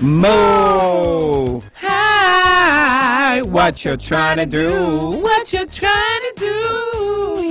Mo. Hi, what you trying to do? What you trying to do?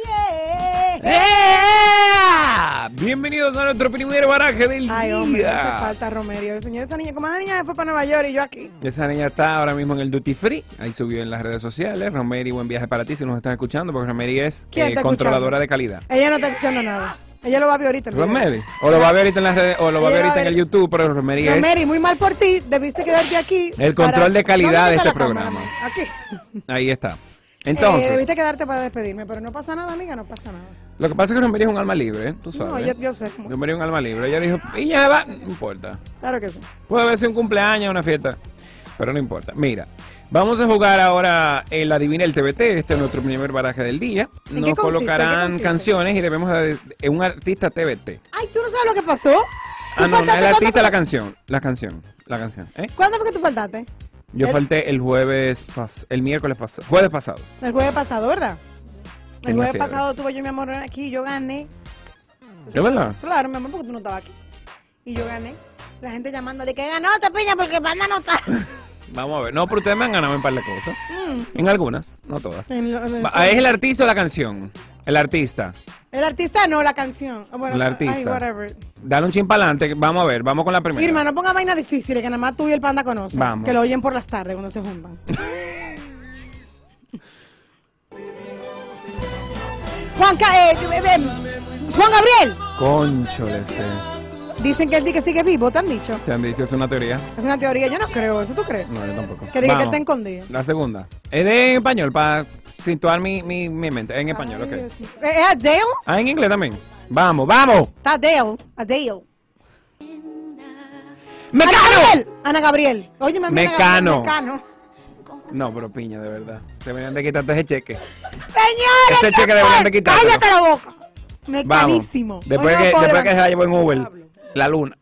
Yeah. Bienvenidos a nuestro primer baraje del día. Ay, hombre, hace falta Romerio. Señor, esa niña, como esa niña fue para Nueva York y yo aquí. Esa niña está ahora mismo en el Duty Free. Ahí subió en las redes sociales. Romeri, buen viaje para ti si nos están escuchando, porque Romeri es controladora de calidad. Ella no está escuchando nada. Ella lo va a ver ahorita. Romeri. O lo va a ver ahorita en las redes, o lo va a ver ahorita en el YouTube, pero Romeri es... Romeri, muy mal por ti. Debiste quedarte aquí. El control de calidad de este programa. Aquí. Ahí está. Entonces... debiste quedarte para despedirme, pero no pasa nada, amiga, no pasa nada. Lo que pasa es que Romeri es un alma libre, ¿eh? Tú sabes. No, yo sé. Romeri es un alma libre. Ella dijo, y ya va, no importa. Claro que sí. Puede haber sido un cumpleaños, una fiesta, pero no importa. Mira, vamos a jugar ahora el Adivina el TBT. Este es nuestro primer baraje del día. Nos colocarán canciones y debemos de un artista TBT. Ay, ¿tú no sabes lo que pasó? Ah, no, el artista, la canción. ¿Eh? ¿Cuándo fue que tú faltaste? Yo falté el miércoles pasado, jueves pasado. El jueves pasado, ¿verdad? El jueves pasado tuve yo mi amor aquí y yo gané. ¿Es verdad? Claro, mi amor, porque tú no estabas aquí. Y yo gané. La gente llamando de que ganó, te piña porque Panda no está. Vamos a ver. No, pero ustedes me han ganado en un par de cosas. En algunas, no todas. ¿Es el artista o la canción? El artista. El artista no, la canción. Bueno, el artista. Ay, whatever. Dale un chin para adelante. Vamos a ver, vamos con la primera. Irma, no ponga vainas difíciles que nada más tú y el Panda conocen. Vamos. Que lo oyen por las tardes cuando se juntan. Juan Gabriel. Concho de ese. Dicen que él dice que sigue vivo, ¿te han dicho? Te han dicho, es una teoría. Es una teoría, yo no creo, ¿eso tú crees? No, yo tampoco. Que diga que está escondido. La segunda. Es de español, para situar mi mente. En español, ok. ¿Es Adele? Ah, en inglés también. Vamos, vamos. Está Adele. ¡Mecano! Ana Gabriel. Oye, mami, Mecano. Mecano. No, pero piña, de verdad. Deberían de quitarte ese cheque. Señores, ese cheque deberían de quitarte. Cállate la boca. Mecanísimo. Vamos. Después que se la llevó en Uber. La luna.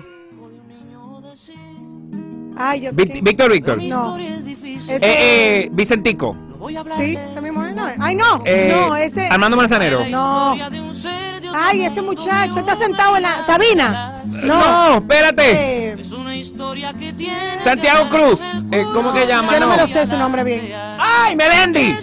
Ay, yo sé Víctor. No. Vicentico. Sí, ese mismo es. No. Ay, no. No, ese. Armando Manzanero. No. Ay, ese muchacho está sentado en la. Sabina. No, espérate. Santiago Cruz. ¿Cómo que llama? Yo no me lo sé su nombre bien. ¡Ay, Melendi!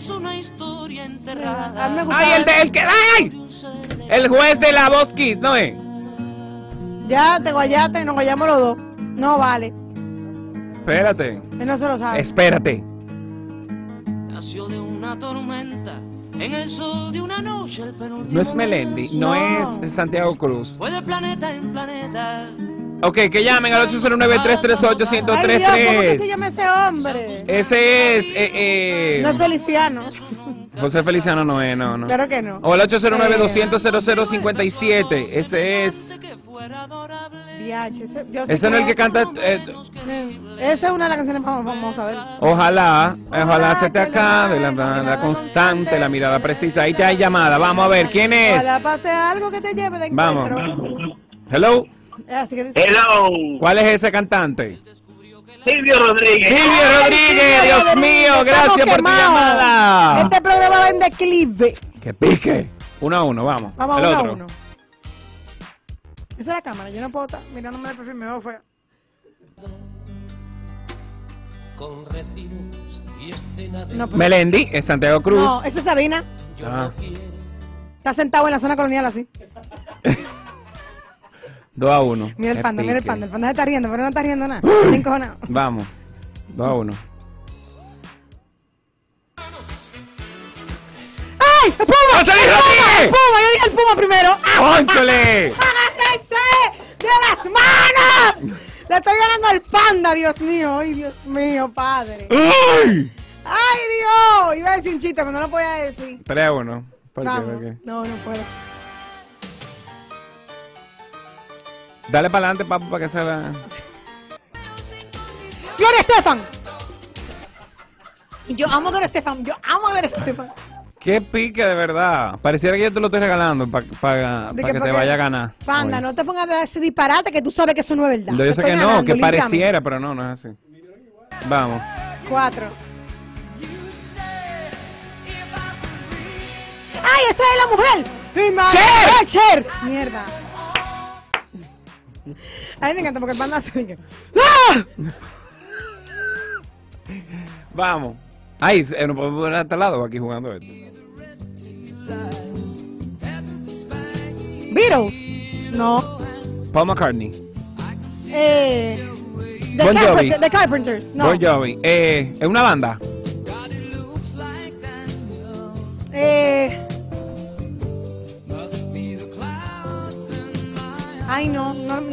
¡Ay, el que. ¡Ay! El juez de la Voz Kids, ¿no es? Ya te guayaste, nos guayamos los dos. No vale. Espérate. Él no se lo sabe. Espérate. Nació de una tormenta en el sol de una noche el penúltimo. No es Melendi, no es Santiago Cruz. Fue de planeta en planeta. Ok, que llamen al 809-338-1033. Ay, Dios, ¿cómo que se llama ese hombre? Ese es... No es Feliciano. José Feliciano no es, no. Claro que no. O el 809-200-0057. Ese es... Ese no es el que canta... Esa es una de las canciones famosas, a ver. Ojalá se te acabe la constante, la mirada precisa. Ahí te hay llamada. Vamos a ver, ¿quién es? Ojalá pase algo que te lleve de encuentro. Vamos. Hello. Hello. ¿Cuál es ese cantante? Silvio Rodríguez. Dios mío, gracias por tu llamada. Este programa va en declive. Que pique. 1-1, vamos. Vamos el a otro. 1. Esa es la cámara, yo no puedo estar mirándome el perfil, me veo feo. Con recibos y escena de... No, pues, Melendi, es Santiago Cruz. No, esa es Sabina. Está sentado en la zona colonial así. 2-1. Mira el panda, el panda se está riendo, pero no está riendo nada. Está encojonado. Vamos. 2-1. ¡Ay! ¡El Puma! ¡José Luis Rodríguez! ¡El Puma! Yo dije el Puma primero. ¡Cónchale! ¡Agárrense de las manos! Le estoy ganando al panda, Dios mío. ¡Ay, Dios mío, padre! ¡Ay! ¡Ay, Dios! Iba a decir un chiste, pero no lo podía decir. 3-1. ¿Por Vamos. qué? No puedo. Dale para adelante, papu, para que se la... ¡Gloria Estefan! Y yo amo a Gloria Estefan. Qué pique, de verdad. Pareciera que yo te lo estoy regalando para que te vaya a ganar. Panda, no te pongas a ver ese disparate que tú sabes que eso no es verdad. Yo sé que no, que pareciera, pero no es así. Vamos. 4. ¡Ay, esa es la mujer! ¡Cher! ¡Cher! ¡Mierda! A mí me encanta porque el panda hace que... ¡Ah! Vamos. Ay, no podemos poner hasta el lado aquí jugando esto. Beatles. No. Paul McCartney. Bon Jovi. The Carpenters. No. Bon Jovi. ¿Es una banda? Ay, no.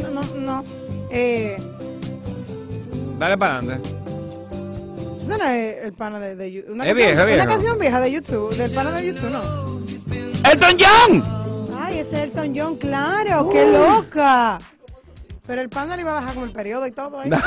Dale para adelante. Ese no es el pana de YouTube. Es vieja, Una vieja. canción vieja de YouTube. Del pana de YouTube, no. ¡Elton John! Ay, ese es Elton John, claro. ¡Qué loca! Pero el panda le iba a bajar como el periodo y todo ahí.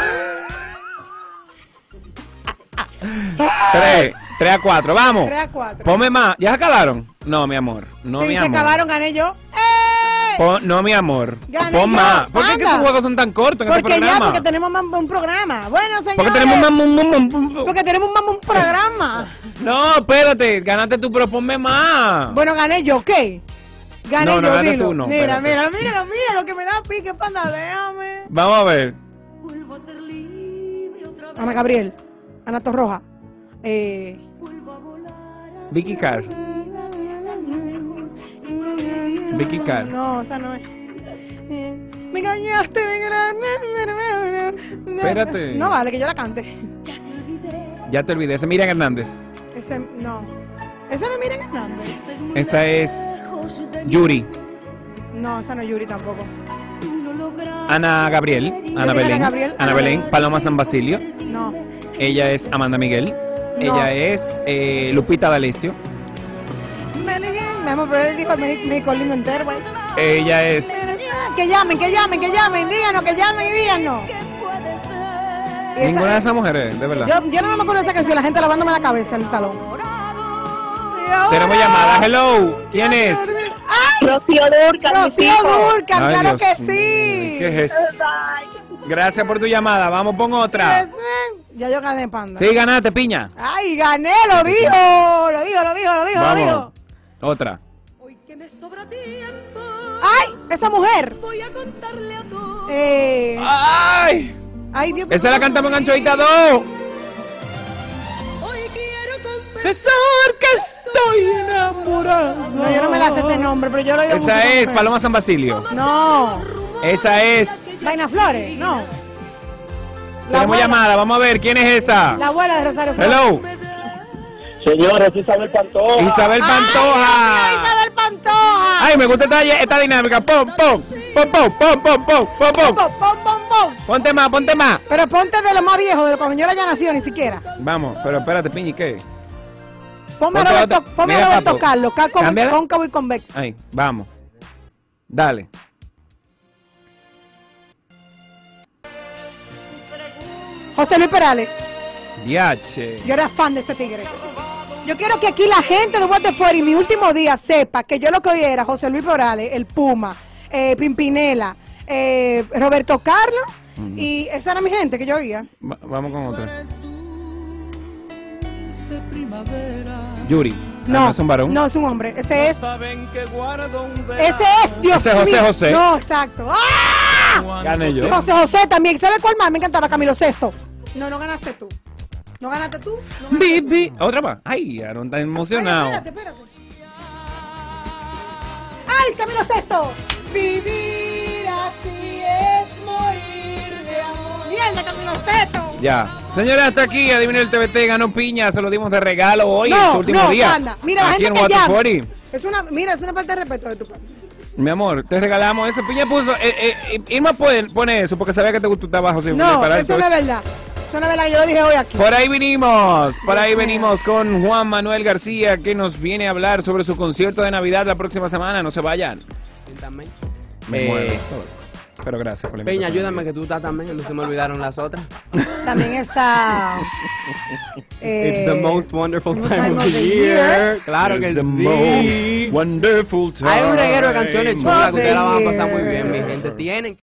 3-4, vamos. 3-4. Ponme más. ¿Ya se acabaron? No, mi amor. No, Sí, mi se amor. acabaron, gané yo. No, mi amor. Gané Pon yo, más. ¿Por qué es que anda. esos juegos son tan cortos en este Porque programa? porque tenemos más un programa. Bueno, señores. Porque tenemos más. Porque tenemos más un programa. No, espérate. Ganaste tú, pero ponme más. Bueno, gané yo, ¿qué? Gané No, yo, ganaste dilo. tú, no, Mira, espérate. mira lo que me da pique, panda, déjame. Vamos a ver. Ana Gabriel, Ana Torroja, Vicky Carr. Vicky Carr. no, esa no es. Me engañaste, Espérate. No vale, que yo la cante. Ya te olvidé. Ese es Miriam Hernández. Ese, no. Esa no es Miriam Hernández. Esa es Yuri. No, esa no es Yuri tampoco. Ana Gabriel. Ana dije Ana Belén. Gabriel, Ana Ana Belén. Belén. Paloma San Basilio. No. Ella es Amanda Miguel. No. Ella es Lupita D'Alessio. Pero él dijo México lindo entero, güey. Ella es. Que llamen, díganos, que llamen y díganos. Y Ninguna de esa- esas mujeres, de verdad. yo no me acuerdo de esa canción, la gente lavándome la cabeza en el salón. Tenemos llamada. Hello. ¿Quién es? ¡Ay! Rocío Dúrcal, mi Rocío hijo. Dúrcal, Ay, claro Dios que mío, sí. ¿Qué es eso? Gracias por tu llamada. Vamos con otra. Ya yo gané, panda. Sí, ganaste, piña. Ay, gané, lo dijo. Vamos. Otra. Hoy que me sobra tiempo, Ay, esa mujer. voy a contarle a todos. ¡Ay! Ay, Dios. Esa la cantamos en Anchoita 2. Hoy quiero confesar César, que estoy enamorado. No, yo no me la sé ese nombre, pero yo lo digo mucho Esa con es mujer. Paloma San Basilio. No. Esa es. Vaina Flores, no. La Tenemos abuela. llamada. Vamos a ver quién es esa. La abuela de Rosario Flores. Hello. Señores, Isabel Pantoja. Isabel Ay, Pantoja. Isabel Pantoja. Ay, me gusta esta dinámica. Pom. Pom. Ponte más. Pero ponte de lo más viejo, de cuando yo ya nació, ni siquiera. Vamos, pero espérate, Piñi, ¿qué? Ponme Ponte a Roberto, otra. ponme a Mira, Roberto papo. Carlos, Cámbiala. cóncavo y convexo. Ahí, vamos. Dale. José Luis Perales, Diache. yo era fan de ese tigre. Yo quiero que aquí la gente de Waterford y mi último día sepa que yo lo que oí era José Luis Perales, el Puma, Pimpinela, Roberto Carlos, y esa era mi gente que yo oía. Vamos con otra. Yuri. No, es un varón. no es un hombre, ese es. Saben que guardo un Ese es, Dios Ese es José mío. José. No, exacto. ¡Ah! Gané yo. Y José José también. ¿Sabe cuál más? Me encantaba Camilo Sesto. No ganaste tú. ¿No ganaste tú? No ganaste tú. Bibi. Otra más. Ay, Aaron está emocionado. Espérate. ¡Ay, Camilo Sesto! Vivir así es morir de amor. ¡Mierda, Camilo Sesto! Ya. Señores, hasta aquí. Adivinen el TBT. Ganó Piña. Se lo dimos de regalo hoy, en su último día. Anda. Mira, la aquí gente en que llama. Waterford. Es una falta de respeto de tu parte. Mi amor, te regalamos eso. Piña puso. Irma pone eso porque sabía que te gustaba José. No, para eso no es verdad. Eso no es verdad que yo lo dije hoy aquí. Por ahí venimos con Juan Manuel García, que nos viene a hablar sobre su concierto de Navidad la próxima semana. No se vayan. También. Me muero. Pero gracias por la Peña, invitación. ayúdame que tú estás también, no se me olvidaron las otras. También está. It's the most wonderful time of the year. year. Claro It's que the sí. most wonderful time. Hay un reguero de canciones chulas que ustedes la van a pasar muy bien, mi Yeah. gente. Tienen